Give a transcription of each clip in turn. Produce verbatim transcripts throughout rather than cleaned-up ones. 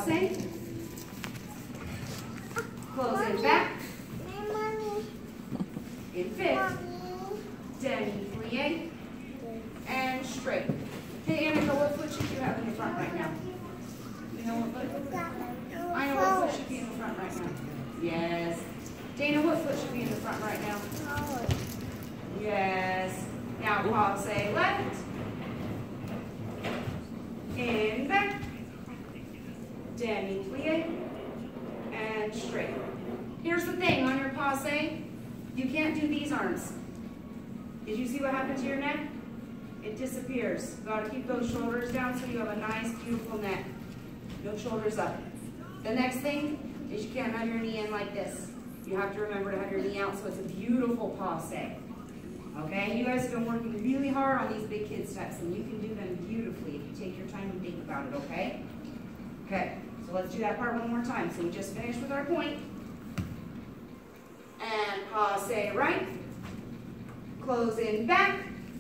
passe. Close it back. In fifth. Demi-plie. And straight. Hey, Annika, what foot should you have in the front right now? You know what foot? I know what foot should be in the front right now. Yes. Dana, what foot should be in the front right now? Yes. Now passe left. In back. Demi-plie. And straight. Here's the thing on your passe. You can't do these arms. Did you see what happened to your neck? It disappears. You got to keep those shoulders down so you have a nice, beautiful neck. No shoulders up. The next thing is you can't have your knee in like this. You have to remember to have your knee out so it's a beautiful passe. Okay? You guys have been working really hard on these big kid steps, and you can do them beautifully if you take your time and think about it, okay? Okay, so let's do that part one more time. So we just finished with our point. And passe right. Close in back.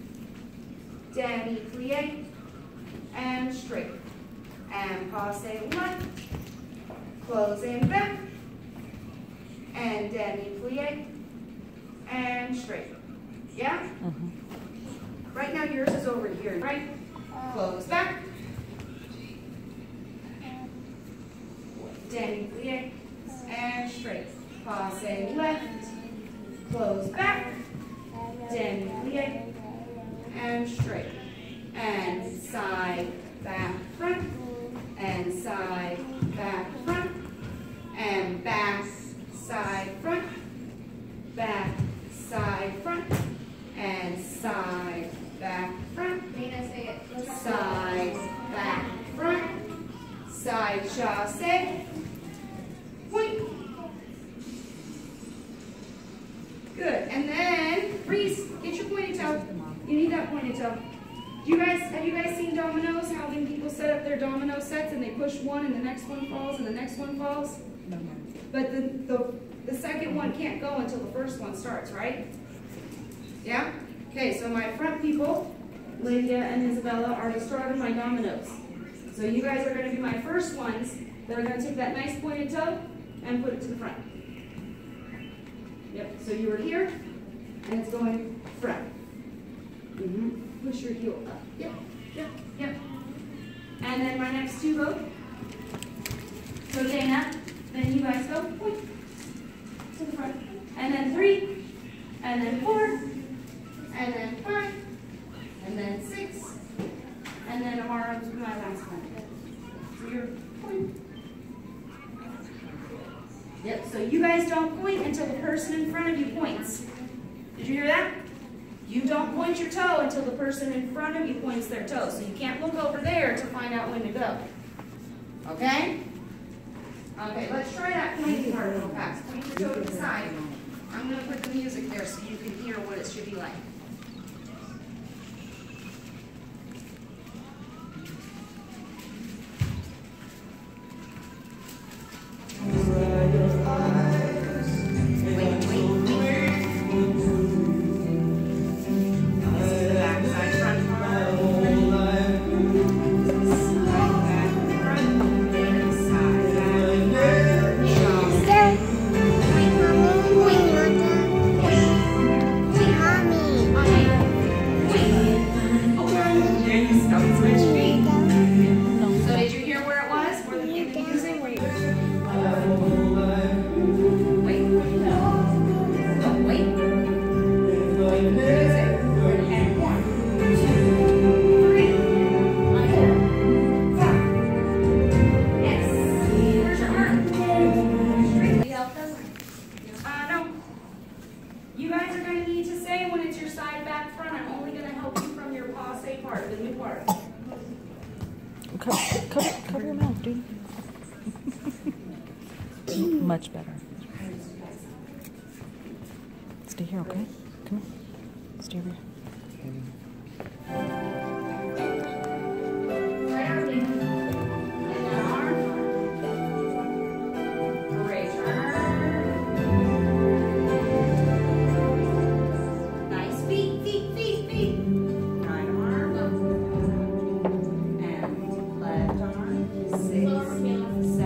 Demi-plie. And straight. And passe left. Close in back. And demi-plie. And straight. Yeah? Mm-hmm. Right now yours is over here, right? Close back. Demi-plie. And straight. Passe left. Close back. Demi-plie. And straight. And side, back, front. And side, back, front. And back, side, front. Back, side, front. And side, back, front. Dana, say it. Side, back, front. Side chasse. Point. Good. And then, Reese, get your pointed toe. You need that pointed toe. Do you guys, have you guys seen dominoes? How when people set up their domino sets and they push one and the next one falls and the next one falls? No, no. But the, the, the second one can't go until the first one starts, right? Yeah? Okay, so my front people, Lydia and Isabella, already started my dominoes. So you guys are going to be my first ones that are going to take that nice pointed toe and put it to the front. Yep, so you were here, and it's going front. Mm-hmm. Push your heel up. Yep, yep, yep. And then my next two go. So Dana, then you guys go, point, to the front. And then three, and then four, and then five, and then six, and then Amara will be my last one. So you're point. Yep, so you guys don't point until the person in front of you points. Did you hear that? You don't point your toe until the person in front of you points their toe. So you can't look over there to find out when to go. Okay? Okay, let's try that pointing part real fast. Point your toe to the side. I'm going to put the music there so you can hear what it should be like. Cover, cover, cover your mouth, dude. Much better. Stay here, okay? Come on. Stay over here. Six,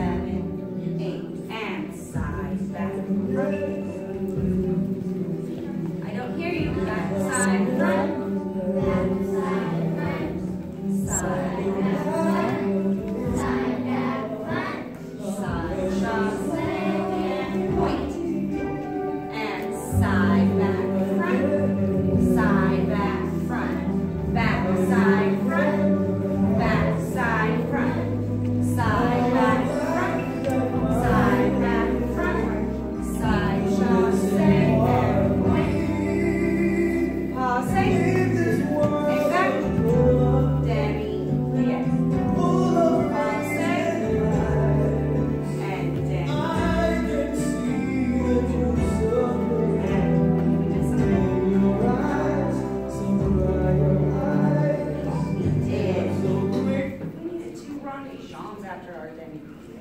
after our Demi.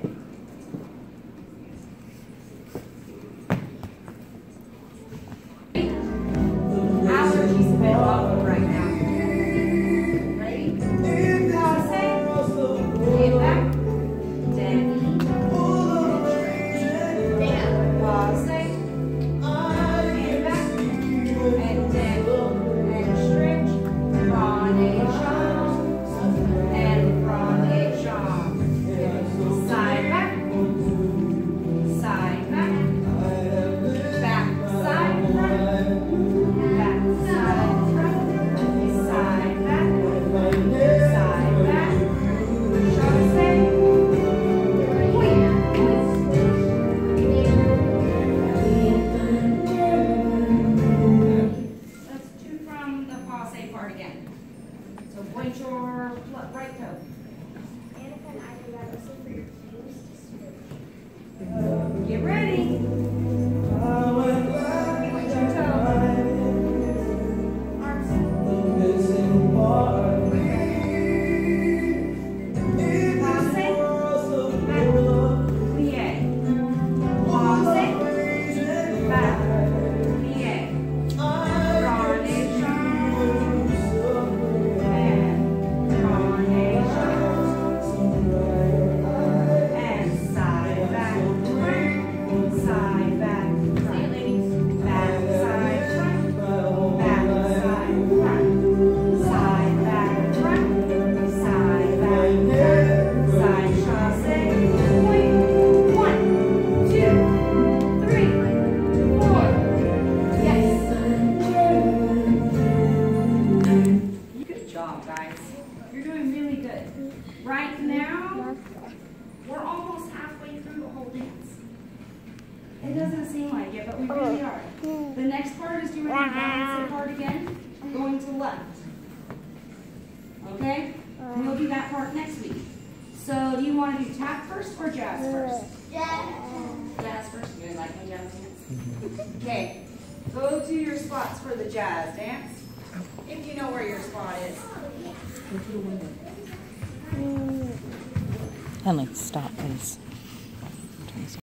Allergies a bit awkward right now. Ready? Pause. Lean back. Demi. Pause. Lean back. And Demi. And stretch. Pranation. And pranation. Side back. Side back. Back side front. Back side front. Side back. Side back. Chasse. Point. Let's do from the passe part again. So point your le- right toe. Get ready. Point your toe. Arms. Passe. Back. Plie. Passe. Back. Plie. Pranation. And pranation. And side back front. Side back front. Back side front. Back side front. Side back front. Side back front. Side chasse. Point. One, two, three, four. Yes. Good job, guys. You're doing really good. Right now, we're almost halfway through the whole dance. It doesn't seem like it, but we really are. The next part is doing the balance part again, going to left. Okay? And we'll do that part next week. So do you want to do tap first or jazz first? Jazz first. You guys like my jazz dance? Okay. Go to your spots for the jazz dance. If you know where your spot is. Henley, stop, please.